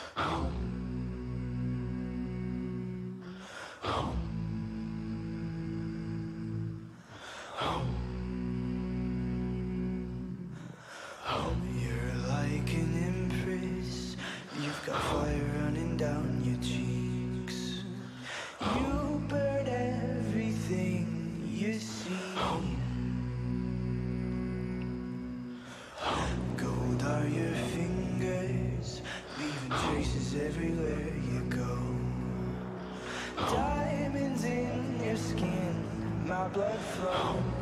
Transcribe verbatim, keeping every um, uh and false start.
You're like an empress, you've got fire running down your cheeks. You burn everything you see. Gold are your fingers, leaving traces everywhere you go. Diamonds in your skin, my blood flows.